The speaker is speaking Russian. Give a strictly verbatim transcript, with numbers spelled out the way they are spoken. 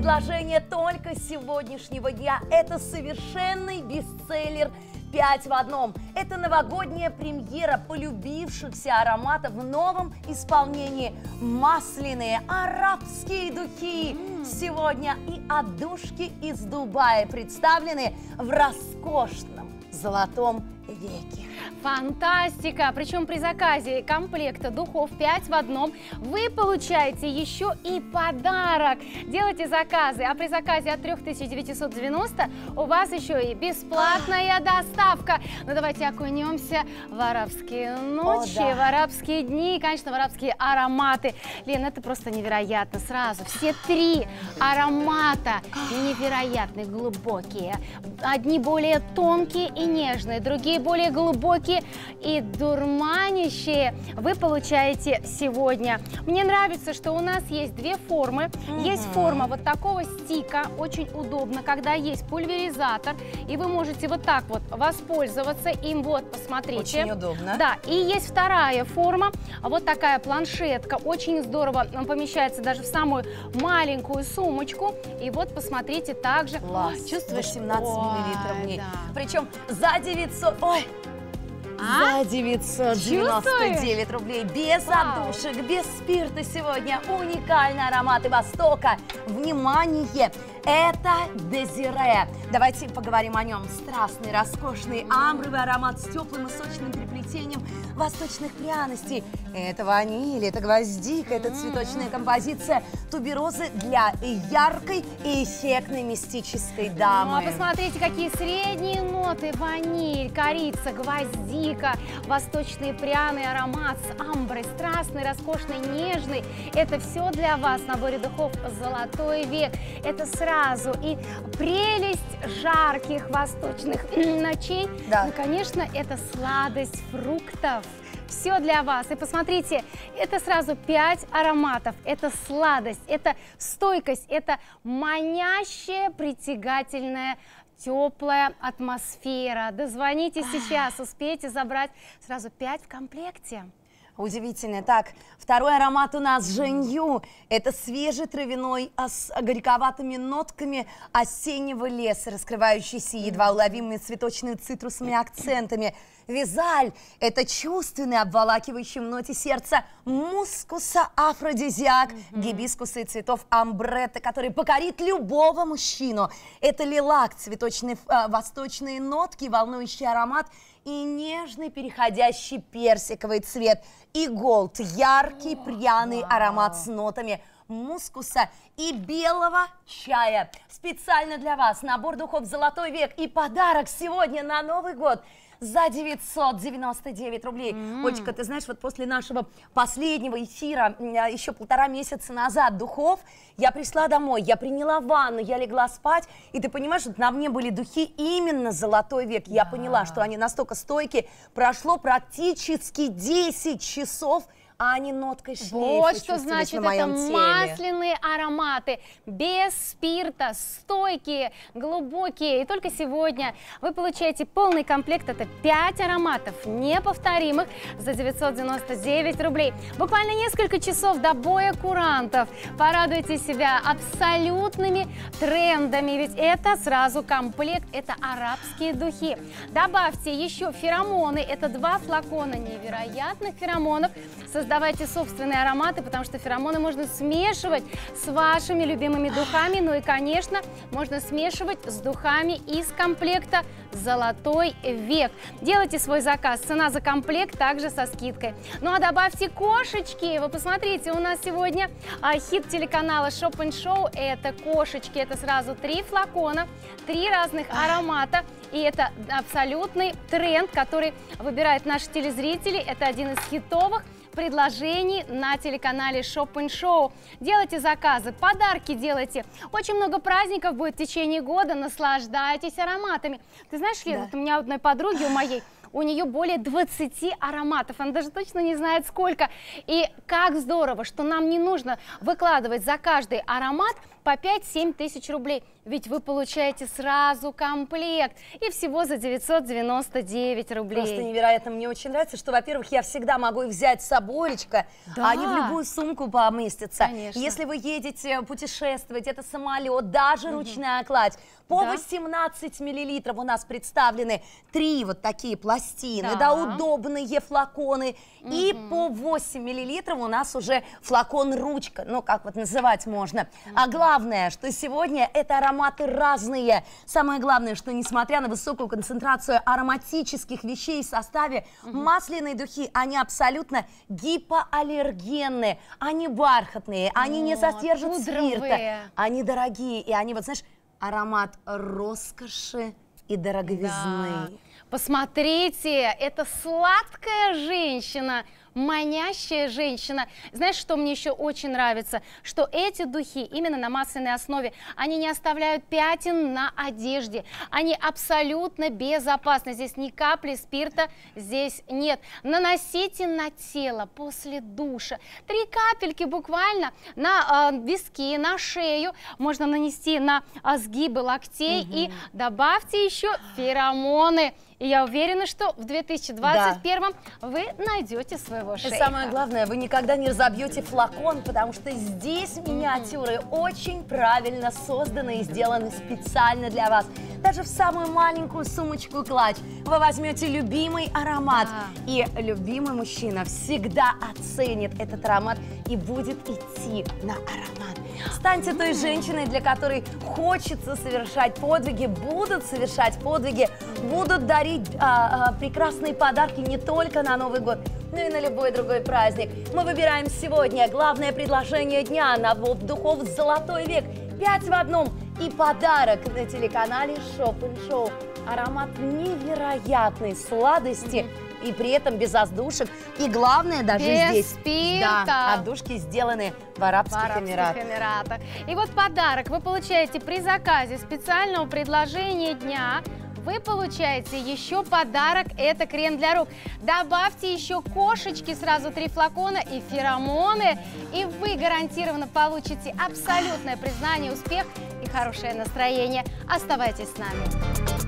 Предложение только сегодняшнего дня. Это совершенный бестселлер пять в одном. Это новогодняя премьера полюбившихся ароматов в новом исполнении. Масляные арабские духи. Сегодня и отдушки из Дубая представлены в роскошном золотом веке. Фантастика! Причем при заказе комплекта духов пять в одном вы получаете еще и подарок. Делайте заказы, а при заказе от трёх тысяч девятисот девяноста у вас еще и бесплатная доставка. Ну давайте окунемся в арабские ночи, О, да. в арабские дни, конечно, в арабские ароматы. Лен, это просто невероятно. Сразу все три аромата невероятно глубокие. Одни более тонкие и нежные, другие более глубокие и дурманящие вы получаете сегодня. Мне нравится, что у нас есть две формы. Mm-hmm. Есть форма вот такого стика, очень удобно, когда есть пульверизатор, и вы можете вот так вот воспользоваться им. Вот, посмотрите. Очень удобно. Да, и есть вторая форма, вот такая планшетка, очень здорово, он помещается даже в самую маленькую сумочку. И вот, посмотрите, также Класс. чувствуешь восемнадцать миллилитров в ней. Да. Причем за девятьсот... Ой! А? За девятьсот девяносто девять рублей, без Вау. отдушек, без спирта сегодня. Уникальные ароматы Востока. Внимание! Это Дезире. Давайте поговорим о нем. Страстный, роскошный, амбровый аромат с теплым и сочным переплетением восточных пряностей. Это ваниль, это гвоздика, это цветочная композиция туберозы для яркой и эффектной мистической дамы. Ну, а посмотрите, какие средние ноты. Ваниль, корица, гвоздика, восточный пряный аромат с амброй, страстный, роскошный, нежный. Это все для вас в наборе духов «Золотой век». Это сразу и прелесть жарких восточных ночей. Да. Ну, конечно, это сладость фруктов. Все для вас. И посмотрите, это сразу пять ароматов. Это сладость, это стойкость, это манящая, притягательная, теплая атмосфера. Дозвоните сейчас, успейте забрать сразу пять в комплекте. Удивительно. Так, второй аромат у нас Женью. Это свежий травяной а с горьковатыми нотками осеннего леса, раскрывающийся едва уловимыми цветочными цитрусными акцентами. Визаль – это чувственный, обволакивающий в ноте сердца мускуса афродизиак, mm-hmm. гибискуса и цветов амбретта, который покорит любого мужчину. Это лилак, цветочные э, восточные нотки, волнующий аромат и нежный переходящий персиковый цвет. И голд – яркий пряный wow. аромат с нотами мускуса и белого чая. Специально для вас набор духов «Золотой век» и подарок сегодня на Новый год за девятьсот девяносто девять рублей. Mm. Олечка, ты знаешь, вот после нашего последнего эфира, еще полтора месяца назад, духов, я пришла домой, я приняла ванну, я легла спать, и ты понимаешь, что на мне были духи именно «Золотой век». Я yeah. поняла, что они настолько стойкие. Прошло практически десять часов, а они ноткой шлейфа. Вот что значит это теле. масляные ароматы, без спирта, стойкие, глубокие. И только сегодня вы получаете полный комплект, это пять ароматов неповторимых за девятьсот девяносто девять рублей. Буквально несколько часов до боя курантов. Порадуйте себя абсолютными трендами, ведь это сразу комплект, это арабские духи. Добавьте еще феромоны, это два флакона невероятных феромонов. Создавайте собственные ароматы, потому что феромоны можно смешивать с вашими любимыми духами. Ну и, конечно, можно смешивать с духами из комплекта «Золотой век». Делайте свой заказ. Цена за комплект также со скидкой. Ну а добавьте кошечки. Вы посмотрите, у нас сегодня а, хит телеканала Shop and Show. Это кошечки. Это сразу три флакона, три разных аромата. И это абсолютный тренд, который выбирают наши телезрители. Это один из хитовых предложений на телеканале Shop and Show. Делайте заказы, подарки делайте. Очень много праздников будет в течение года. Наслаждайтесь ароматами. Ты знаешь, Лена, да. вот у меня одной подруги, у моей, у нее более двадцати ароматов. Она даже точно не знает сколько. И как здорово, что нам не нужно выкладывать за каждый аромат по пять-семь тысяч рублей. ведь вы получаете сразу комплект. И всего за девятьсот девяносто девять рублей. Просто невероятно. Мне очень нравится, что, во-первых, я всегда могу их взять с собой, да. а они в любую сумку поместятся. Конечно. Если вы едете путешествовать, это самолет, даже угу. ручная кладь. По да. восемнадцать миллилитров у нас представлены три вот такие пластины, да, да удобные флаконы. Угу. И по восемь миллилитров у нас уже флакон-ручка, ну как вот называть можно. Угу. А главное, что сегодня это ароматы разные. Самое главное, что несмотря на высокую концентрацию ароматических вещей в составе, угу. масляные духи, они абсолютно гипоаллергенные, они бархатные, они О, не содержат пудровые. спирта, они дорогие, и они вот, знаешь, аромат роскоши и дороговизны. Да. Посмотрите, это сладкая женщина, манящая женщина. Знаешь, что мне еще очень нравится? Что эти духи именно на масляной основе, они не оставляют пятен на одежде. Они абсолютно безопасны. Здесь ни капли спирта здесь нет. Наносите на тело после душа. Три капельки буквально на э, виски, на шею. Можно нанести на э, сгибы локтей. Угу. И добавьте еще феромоны. И я уверена, что в две тысячи двадцать первом да. вы найдете своего шейха. И самое главное, вы никогда не разобьете флакон, потому что здесь миниатюры mm-hmm. очень правильно созданы и сделаны специально для вас. Даже в самую маленькую сумочку-клатч вы возьмете любимый аромат. Да. И любимый мужчина всегда оценит этот аромат и будет идти на аромат. Станьте той женщиной, для которой хочется совершать подвиги, будут совершать подвиги, будут дарить а, а, прекрасные подарки не только на Новый год, но и на любой другой праздник. Мы выбираем сегодня главное предложение дня на духов «Золотой век». Пять в одном и подарок на телеканале Шоп эн Шоу. Аромат невероятной сладости. Mm-hmm. И при этом без отдушек. И главное, даже без здесь спирта. Да, отдушки сделаны в Арабских, в Арабских Эмиратах. Эмиратах. И вот подарок вы получаете при заказе специального предложения дня. Вы получаете еще подарок, это крем для рук. Добавьте еще кошечки, сразу три флакона и феромоны, и вы гарантированно получите абсолютное признание, успех и хорошее настроение. Оставайтесь с нами.